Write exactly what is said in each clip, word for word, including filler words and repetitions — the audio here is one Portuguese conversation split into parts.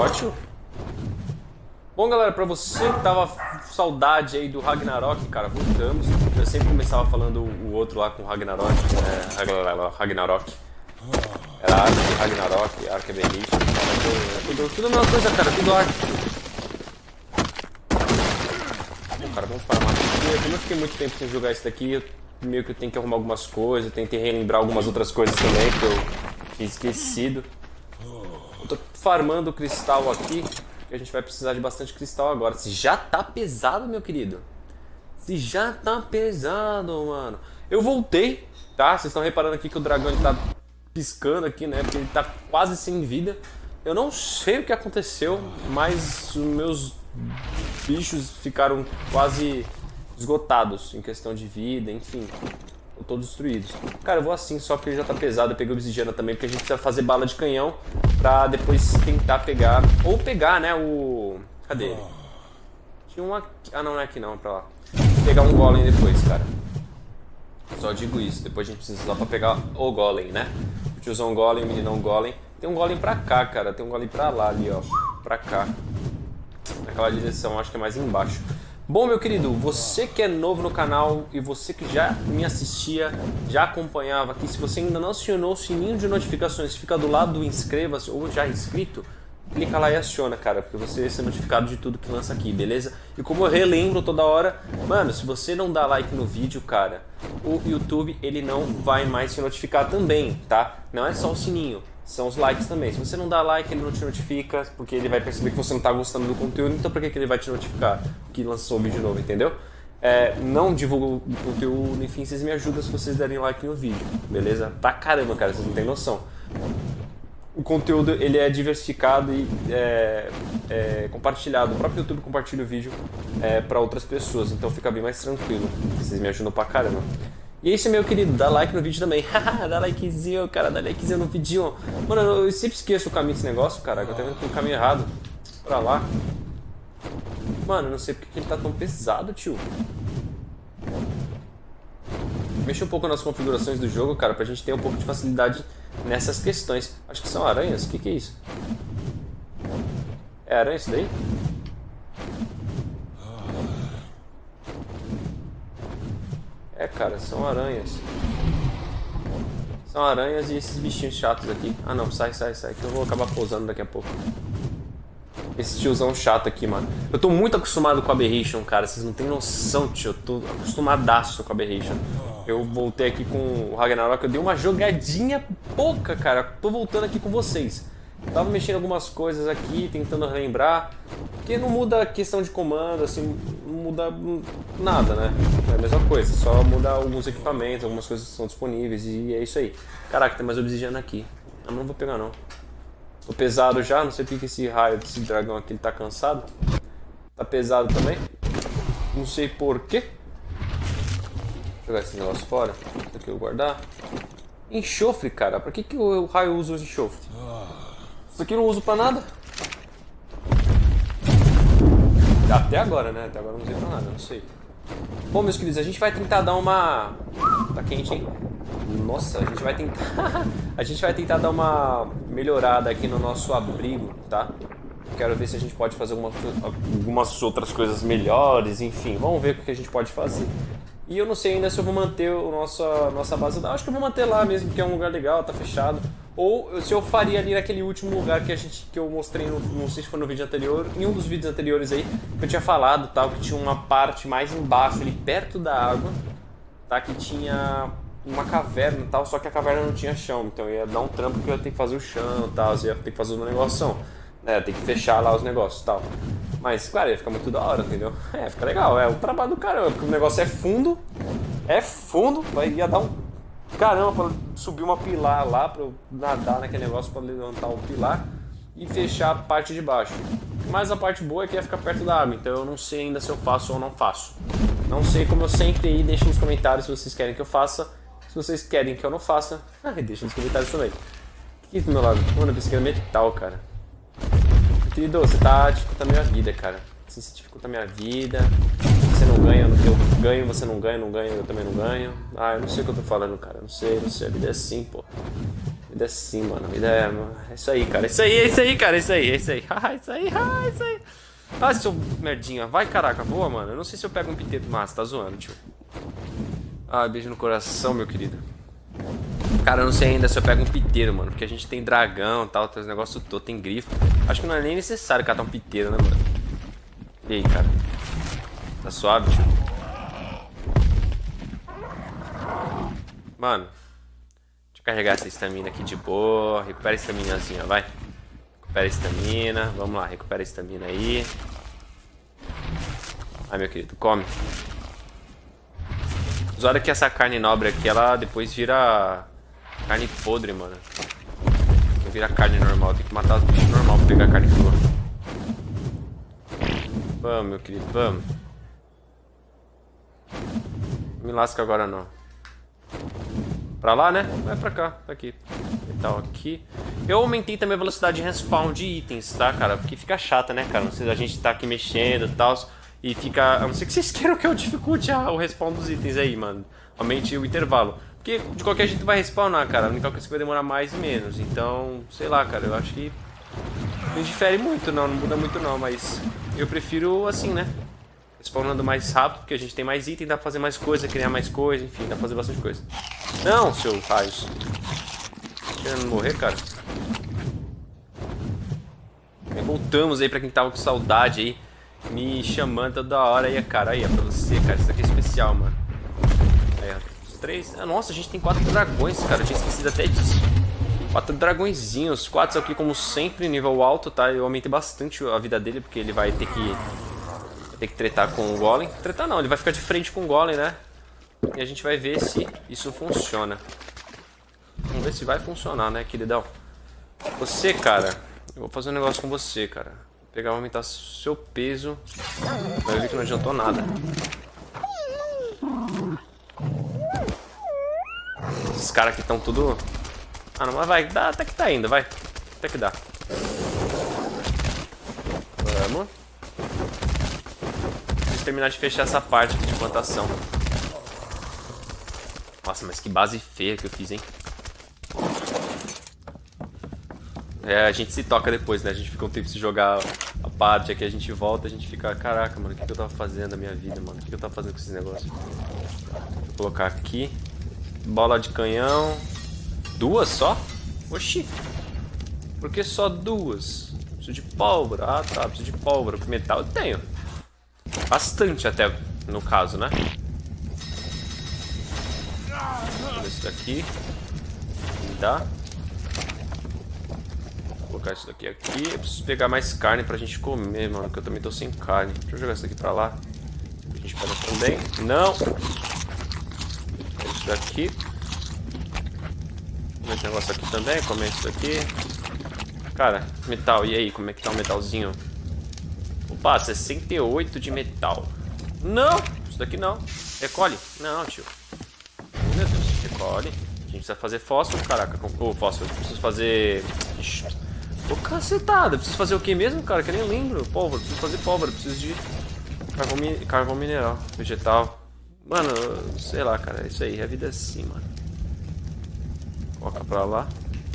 ótimo. Bom, galera, pra você que tava com saudade aí do Ragnarok, cara, voltamos. Eu sempre começava falando o outro lá com o Ragnarok, é, Ragnarok. Era Ark, Ragnarok, Ark é Berriche. Tudo, tudo a mesma coisa, cara, tudo Ark. Bom, cara, vamos farmar aqui. Como eu fiquei muito tempo sem jogar isso daqui, eu meio que eu tenho que arrumar algumas coisas, tentei relembrar algumas outras coisas também que eu tinha esquecido. Eu tô farmando o cristal aqui, que a gente vai precisar de bastante cristal agora. Se já tá pesado, meu querido. Se já tá pesado, mano. Eu voltei, tá? Vocês estão reparando aqui que o dragão ele tá piscando aqui, né? Porque ele tá quase sem vida. Eu não sei o que aconteceu, mas os meus bichos ficaram quase esgotados em questão de vida, enfim. Todos destruídos. Cara, eu vou assim só porque ele já tá pesado. Eu peguei obsidiana também, porque a gente precisa fazer bala de canhão pra depois tentar pegar. Ou pegar, né, o... Cadê ele? Tinha um aqui... Ah, não, não é aqui não, é pra lá. Pegar um golem depois, cara. Só digo isso. Depois a gente precisa usar pra pegar o golem, né? O tiozão golem, o meninão golem. Tem um golem pra cá, cara. Tem um golem pra lá ali, ó. Pra cá. Naquela direção, acho que é mais embaixo. Bom, meu querido, você que é novo no canal e você que já me assistia, já acompanhava aqui, se você ainda não acionou o sininho de notificações, fica do lado do inscreva-se ou já inscrito, clica lá e aciona, cara, porque você vai ser notificado de tudo que lança aqui, beleza? E como eu relembro toda hora, mano, se você não dá like no vídeo, cara, o YouTube ele não vai mais te notificar também, tá? Não é só o sininho. São os likes também. Se você não dá like, ele não te notifica, porque ele vai perceber que você não está gostando do conteúdo, então por que, que ele vai te notificar que lançou um vídeo novo, entendeu? É, não divulga o conteúdo, enfim, vocês me ajudam se vocês derem like no vídeo, beleza? Pra caramba, cara, vocês não tem noção. O conteúdo, ele é diversificado e é, é compartilhado. O próprio YouTube compartilha o vídeo é, para outras pessoas, então fica bem mais tranquilo. Vocês me ajudam pra caramba. E é isso, meu querido, dá like no vídeo também. Dá likezinho, cara, dá likezinho no vídeo. Mano, eu sempre esqueço o caminho desse negócio, cara. Eu tô vendo que tem um caminho errado. Pra lá. Mano, eu não sei porque que ele tá tão pesado, tio. Mexa um pouco nas configurações do jogo, cara, pra gente ter um pouco de facilidade nessas questões. Acho que são aranhas. O que que é isso? É aranha isso daí? É, cara, são aranhas. São aranhas e esses bichinhos chatos aqui. Ah, não, sai, sai, sai, que eu vou acabar pousando daqui a pouco. Esse tiozão chato aqui, mano. Eu tô muito acostumado com a Aberration, cara. Vocês não tem noção, tio. Eu tô acostumadaço com a Aberration. Eu voltei aqui com o Ragnarok. Eu dei uma jogadinha pouca, cara. Tô voltando aqui com vocês. Tava mexendo algumas coisas aqui, tentando relembrar. Porque não muda a questão de comando, assim, não muda nada, né? É a mesma coisa, só muda alguns equipamentos, algumas coisas que são disponíveis e é isso aí. Caraca, tem mais obsidiana aqui. Eu não vou pegar não. Tô pesado já, não sei porque esse raio desse dragão aqui ele tá cansado. Tá pesado também. Não sei porquê. Vou jogar esse negócio fora. Isso aqui eu vou guardar. Enxofre, cara. Pra que, que o raio usa o enxofre? Isso aqui eu não uso pra nada. Até agora, né? Até agora não usei pra nada, não sei. Bom, meus queridos, a gente vai tentar dar uma... Tá quente, hein? Nossa, a gente vai tentar... a gente vai tentar dar uma melhorada aqui no nosso abrigo, tá? Quero ver se a gente pode fazer alguma... algumas outras coisas melhores, enfim. Vamos ver o que a gente pode fazer. E eu não sei ainda se eu vou manter a nossa, nossa base. Acho que eu vou manter lá mesmo, porque é um lugar legal, tá fechado. Ou se eu faria ali naquele último lugar que, a gente, que eu mostrei, no, não sei se foi no vídeo anterior, em um dos vídeos anteriores aí, que eu tinha falado, tal, que tinha uma parte mais embaixo, ali perto da água, tá, que tinha uma caverna e tal, só que a caverna não tinha chão, então eu ia dar um trampo que eu ia ter que fazer o chão e tal, eu ia ter que fazer um negócio, né, tem que fechar lá os negócios e tal. Mas, claro, ia ficar muito da hora, entendeu? É, fica legal, é o trabalho do caramba, porque o negócio é fundo, é fundo, vai, ia dar um caramba pra subir uma pilar lá, pra eu nadar naquele negócio pra levantar um pilar e fechar a parte de baixo. Mas a parte boa é que ia ficar perto da água, então eu não sei ainda se eu faço ou não faço. Não sei, como eu sempre aí, deixem nos comentários se vocês querem que eu faça. Se vocês querem que eu não faça, deixem nos comentários também. O que é isso do meu lado? Mano, eu pensei que era metal, cara. Querido, você tá dificultando a minha vida, cara. Assim, você dificulta a minha vida. Você não ganha, eu ganho, você não ganha, não ganha, eu também não ganho. Ah, eu não sei o que eu tô falando, cara. Não sei, não sei. A vida é assim, pô. Vida é assim, mano. Vida é... é isso aí, cara. É isso aí, é isso aí, cara. É isso aí, é isso aí. Ah, é isso aí, ah, é isso aí. Ah, seu merdinha. Vai, caraca. Boa, mano. Eu não sei se eu pego um piteiro massa. Tá zoando, tio. Ah, beijo no coração, meu querido. Cara, eu não sei ainda se eu pego um piteiro, mano. Porque a gente tem dragão e tal. Tem os negócios todos. Tem grifo. Acho que não é nem necessário catar um piteiro, né, mano? E aí, cara? Tá suave, tio? Mano. Deixa eu carregar essa estamina aqui de boa. Recupera a estaminazinha, vai. Recupera a estamina. Vamos lá, recupera a estamina aí. Ai, meu querido, come. Usada que essa carne nobre aqui, ela depois vira carne podre, mano. Não vira carne normal. Tem que matar os bichos normal pra pegar carne crua. Vamos, meu querido, vamos. Não me lasca agora, não. Pra lá, né? Vai pra cá, pra aqui. Metal aqui. Eu aumentei também a velocidade de respawn de itens, tá, cara? Porque fica chata, né, cara? Não sei se a gente tá aqui mexendo e tal. E fica... A não ser que vocês queiram que eu dificulte o respawn dos itens aí, mano. Aumente o intervalo. Porque de qualquer jeito vai respawnar, cara. A única coisa que vai demorar mais e menos. Então, sei lá, cara. Eu acho que não difere muito, não. Não muda muito, não. Mas eu prefiro assim, né? Spawnando mais rápido, porque a gente tem mais item, dá pra fazer mais coisa, criar mais coisa, enfim, dá pra fazer bastante coisa. Não, seu raios. Querendo morrer, cara? Aí voltamos aí pra quem tava com saudade aí, me chamando toda hora aí, cara. Aí, é pra você, cara. Isso aqui é especial, mano. Aí, os três. Ah, nossa, a gente tem quatro dragões, cara. Eu tinha esquecido até disso. Quatro dragõezinhos. Quatro aqui, como sempre, nível alto, tá? Eu aumentei bastante a vida dele, porque ele vai ter que... Tem que tretar com o golem. Tretar não, ele vai ficar de frente com o golem, né? E a gente vai ver se isso funciona. Vamos ver se vai funcionar, né, queridão? Você, cara, eu vou fazer um negócio com você, cara. Vou pegar e aumentar seu peso. Vai ver que não adiantou nada. Esses caras aqui estão tudo... Ah, não, mas vai, dá, até que tá indo, vai. Até que dá. Vamos. Terminar de fechar essa parte aqui de plantação. Nossa, mas que base feia que eu fiz, hein? É, a gente se toca depois, né? A gente fica um tempo se jogar a parte aqui, a gente volta, a gente fica... Caraca, mano, o que, que eu tava fazendo na minha vida, mano? O que, que eu tava fazendo com esses negócios? Vou colocar aqui. Bola de canhão. Duas só? Oxi. Por que só duas? Preciso de pólvora. Ah, tá, preciso de pólvora. Metal eu tenho. Bastante até, no caso, né? Esse daqui. Dá. Vou colocar isso daqui aqui. Eu preciso pegar mais carne pra gente comer, mano. Porque eu também tô sem carne. Deixa eu jogar isso daqui pra lá. A gente pega também. Não! Isso daqui. Esse negócio aqui também. Comer isso daqui. Cara, metal. E aí, como é que tá o metalzinho? Opa, sessenta e oito de metal. Não! Isso daqui não. Recolhe. Não, tio. Oh, meu Deus. Recolhe. A gente precisa fazer fósforo, caraca. Ô, oh, fósforo. Preciso fazer... Ô, cacetada. Preciso fazer o que mesmo, cara? Que eu nem lembro. Pólvora. Preciso fazer pólvora. Preciso de carvão, mi... carvão mineral. Vegetal. Mano, sei lá, cara. É isso aí. A vida é assim, mano. Coloca pra lá.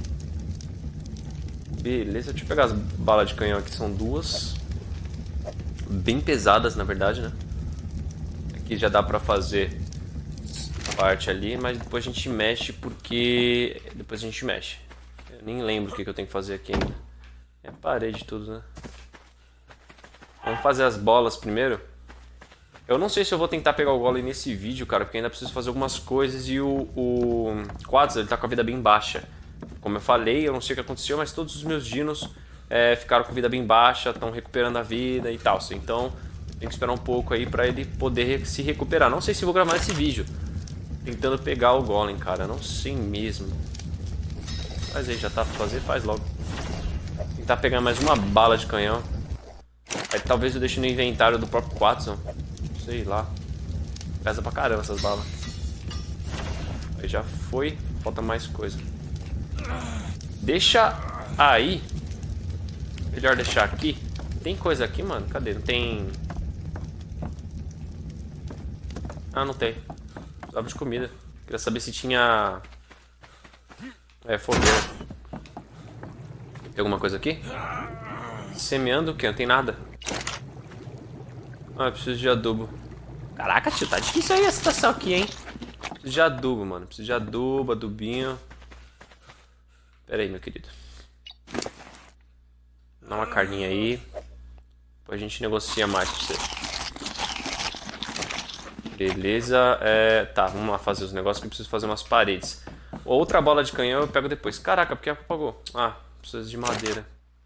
Beleza. Deixa eu pegar as balas de canhão aqui. São duas. Bem pesadas, na verdade, né? Aqui já dá pra fazer parte ali, mas depois a gente mexe porque... Depois a gente mexe. Eu nem lembro o que eu tenho que fazer aqui ainda. É parede tudo, né? Vamos fazer as bolas primeiro. Eu não sei se eu vou tentar pegar o golem nesse vídeo, cara, porque ainda preciso fazer algumas coisas e o... O Quads, ele tá com a vida bem baixa. Como eu falei, eu não sei o que aconteceu, mas todos os meus dinos... É, ficaram com vida bem baixa, estão recuperando a vida e tal. Então, tem que esperar um pouco aí pra ele poder se recuperar. Não sei se vou gravar esse vídeo tentando pegar o golem, cara. Não sei mesmo. Mas aí, já tá pra fazer, faz logo. Tentar pegar mais uma bala de canhão. Aí talvez eu deixe no inventário do próprio Quatson. Sei lá. Pesa pra caramba essas balas. Aí já foi. Falta mais coisa. Deixa aí. Melhor deixar aqui. Tem coisa aqui, mano? Cadê? Não tem... Ah, não tem. Precisava de comida. Queria saber se tinha... É, fogueira. Tem alguma coisa aqui? Semeando o quê? Não tem nada. Ah, eu preciso de adubo. Caraca, tio, tá difícil aí a situação aqui, hein? Preciso de adubo, mano. Preciso de adubo, adubinho. Pera aí, meu querido. Dá uma carninha aí. Depois a gente negocia mais pra você. Beleza. É... Tá, vamos lá fazer os negócios que eu preciso fazer umas paredes. Outra bola de canhão eu pego depois. Caraca, por que apagou? Ah, preciso de madeira.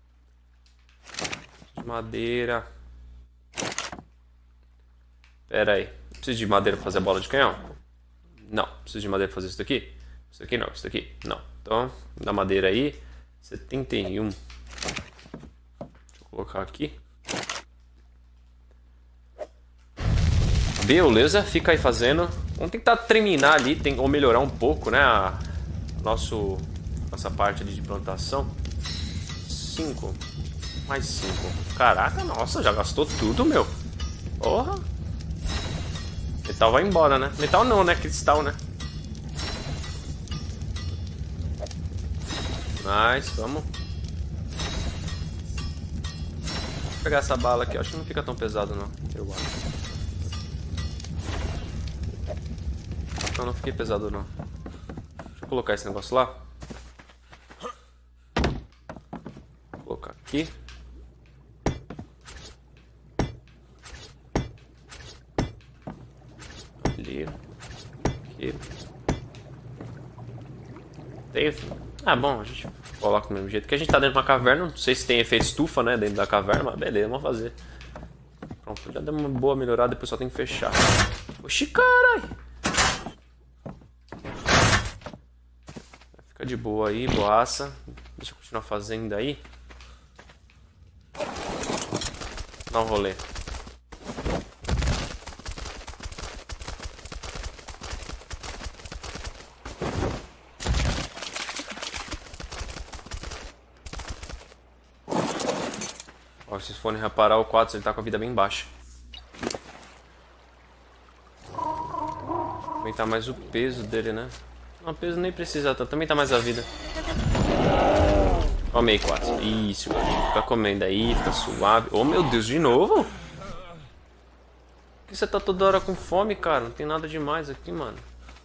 De madeira. Pera aí. Preciso de madeira pra fazer a bola de canhão? Não. Preciso de madeira pra fazer isso daqui? Isso aqui não, isso daqui não. Então, dá madeira aí. setenta e um. Deixa eu colocar aqui. Beleza, fica aí fazendo. Vamos tentar terminar ali, tem, ou melhorar um pouco, né? A nosso, nossa parte ali de plantação. cinco. Mais cinco. Caraca, nossa, já gastou tudo, meu. Porra. Metal vai embora, né? Metal não, né? Cristal, né? Mas, vamos. Vou pegar essa bala aqui. Acho que não fica tão pesado, não. Eu acho. Não, não fiquei pesado, não. Deixa eu colocar esse negócio lá. Vou colocar aqui. Ali. Aqui. Tem... Ah, bom, a gente coloca do mesmo jeito. Que a gente tá dentro de uma caverna. Não sei se tem efeito estufa, né? Dentro da caverna, mas beleza, vamos fazer. Pronto, já deu uma boa melhorada. Depois só tem que fechar. Oxi, carai! Fica de boa aí, boaça. Deixa eu continuar fazendo aí. Dá um rolê. Ó, se vocês forem reparar, o quatro ele tá com a vida bem baixa. Aumentar mais o peso dele, né? Não, o peso nem precisa tanto, também tá mais a vida. Comei quatro. Isso, fica comendo aí, fica suave. Oh, meu Deus, de novo? Por que você tá toda hora com fome, cara? Não tem nada demais aqui, mano.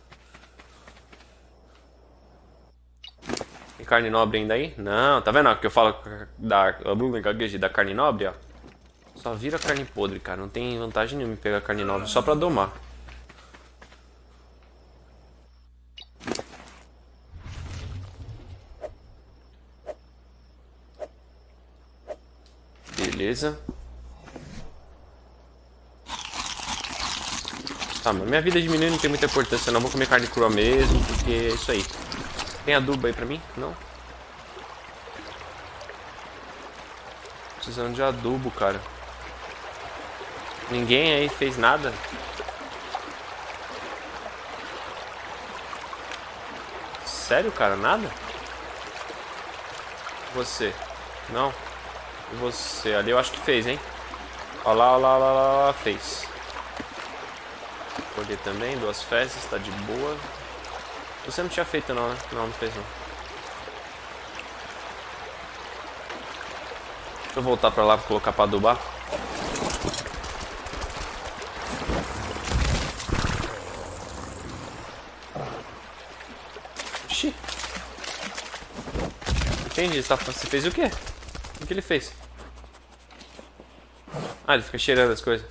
Tem carne nobre ainda aí? Não, tá vendo? Que eu falo da, da carne nobre, ó. Só vira carne podre, cara. Não tem vantagem nenhuma em pegar carne nobre só pra domar. Beleza. Tá, mas minha vida diminuindo não tem muita importância não. Vou comer carne crua mesmo, porque é isso aí. Tem adubo aí pra mim? Não? Precisando de adubo, cara. Ninguém aí fez nada? Sério, cara? Nada? Você? Não? E você? Ali eu acho que fez, hein? Olha lá, olha lá, olha lá, olha lá, fez. Colher também, duas fezes, tá de boa. Você não tinha feito não, né? Não, não fez não. Deixa eu voltar pra lá pra colocar pra adubar. Oxi. Entendi, você fez o quê? O que ele fez? Ah, ele fica cheirando as coisas.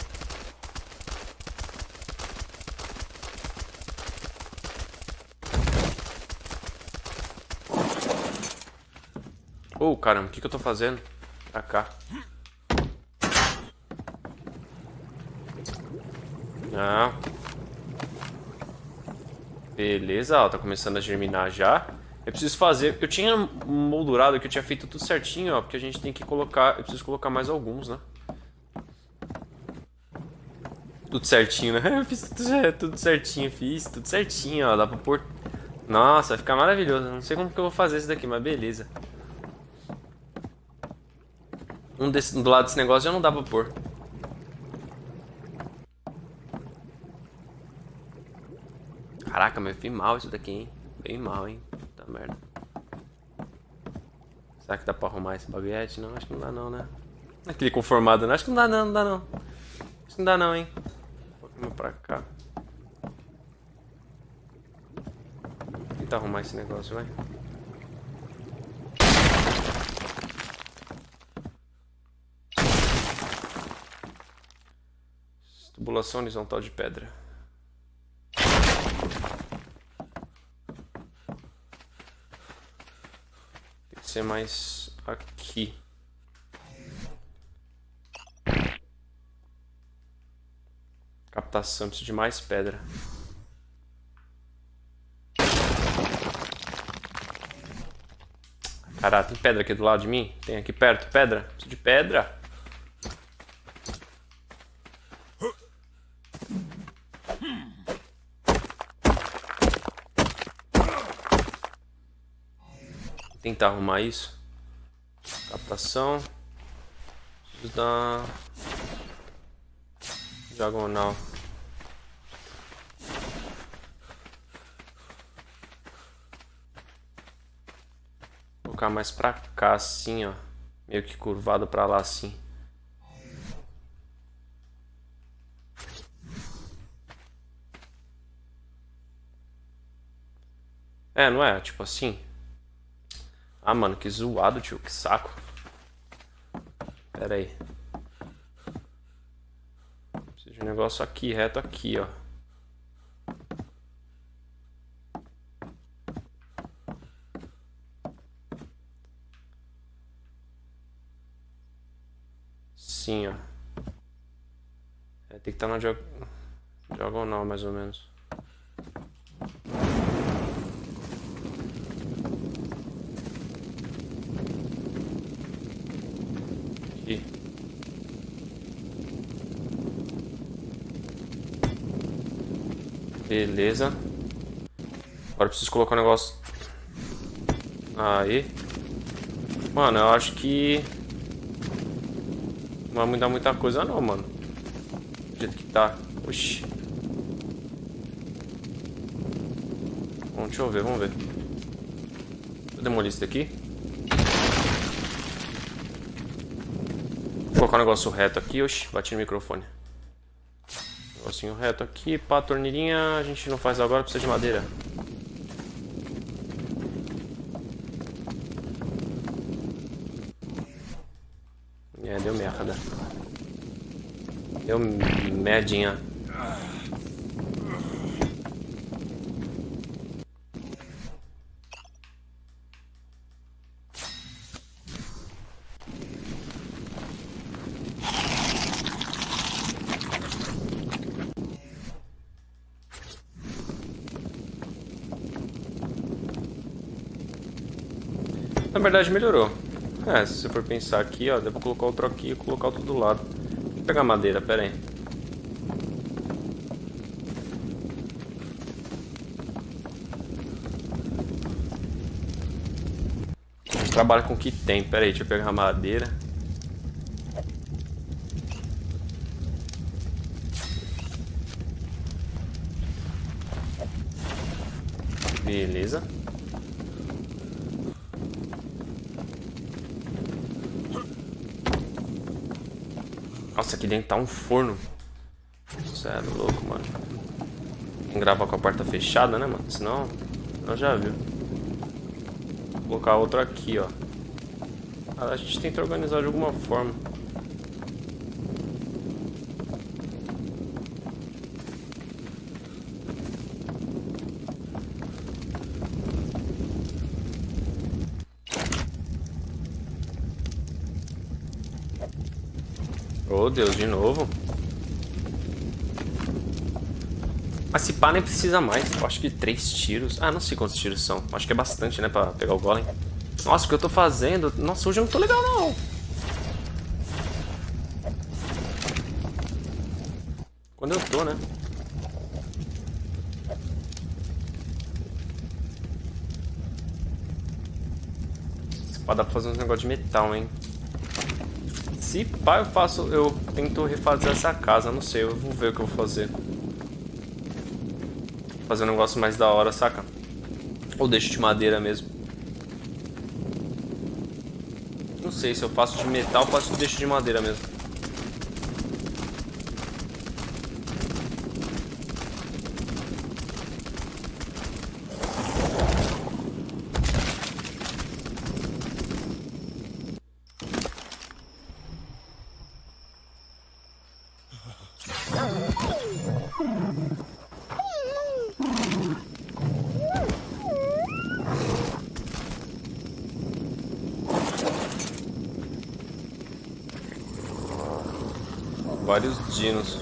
Oh, caramba, o que, que eu tô fazendo? Pra cá. Ah. Beleza, ó, tá começando a germinar já. Eu preciso fazer... Eu tinha moldurado que eu tinha feito tudo certinho, ó. Porque a gente tem que colocar... Eu preciso colocar mais alguns, né? Tudo certinho, né? Eu fiz tudo, tudo certinho, fiz tudo certinho, ó. Dá pra pôr... Nossa, vai ficar maravilhoso. Não sei como que eu vou fazer isso daqui, mas beleza. Um desse, do lado desse negócio já não dá pra pôr. Caraca, mas eu fiz mal isso daqui, hein? Bem mal, hein? Puta merda. Será que dá pra arrumar esse baguete? Não, acho que não dá não, né? Aquele conformado, né? Acho que não dá não, não dá não. Acho que não dá não, hein? Vou colocar pra cá. Vou tentar arrumar esse negócio, vai. Tubulação horizontal de pedra. Tem que ser mais aqui. Captação, preciso de mais pedra. Caraca, tem pedra aqui do lado de mim? Tem aqui perto pedra? Preciso de pedra. Vou tentar arrumar isso. Captação. Preciso dar... diagonal. Vou colocar mais pra cá assim, ó. Meio que curvado pra lá assim. É, não é? Tipo assim. Ah, mano, que zoado, tio. Que saco. Pera aí. Preciso de um negócio aqui, reto aqui, ó. Sim, ó. É, tem que estar na diag... diagonal, mais ou menos. Aqui. Beleza. Agora eu preciso colocar um negócio. Aí. Mano, eu acho que... não vai mudar muita coisa não, mano. Do jeito que tá. Oxi. Bom, deixa eu ver, vamos ver. Vou demolir isso daqui. Vou colocar um negócio reto aqui. Oxi, bati no microfone. Negocinho reto aqui. Pá, torneirinha a gente não faz agora, precisa de madeira. É, deu merda. Deu merdinha. Na verdade melhorou. É, se você for pensar aqui, ó, dá pra colocar outro aqui e colocar outro do lado. Vou pegar madeira, pera aí. A gente trabalha com o que tem, pera aí, deixa eu pegar madeira. Beleza. Nossa, aqui dentro tá um forno. Você é louco, mano. Tem que gravar com a porta fechada, né, mano? Senão, eu já viu. Vou colocar outro aqui, ó. Ah, a gente tenta organizar de alguma forma. Oh, Deus, de novo. Mas se pá nem precisa mais. Eu acho que três tiros. Ah, não sei quantos tiros são. Acho que é bastante, né, pra pegar o golem. Nossa, o que eu tô fazendo? Nossa, hoje eu não tô legal, não. Quando eu tô, né? Se pá, dá pra fazer uns negócios de metal, hein? Se pá, eu faço, eu tento refazer essa casa, não sei, eu vou ver o que eu vou fazer. Fazer um negócio mais da hora, saca? Ou deixo de madeira mesmo. sei se eu faço de metal ou se eu deixo de madeira mesmo. Vários dinos.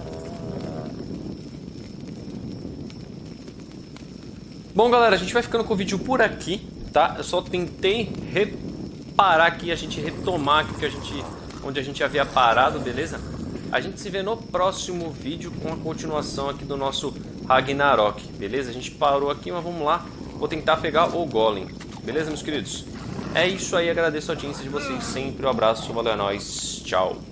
Bom, galera, a gente vai ficando com o vídeo por aqui, tá? Eu só tentei reparar aqui, a gente retomar aqui que a gente, onde a gente havia parado, beleza? A gente se vê no próximo vídeo com a continuação aqui do nosso Ragnarok, beleza? A gente parou aqui, mas vamos lá. Vou tentar pegar o Golem, beleza, meus queridos? É isso aí, agradeço a audiência de vocês sempre. Um abraço, valeu, é nóis, tchau.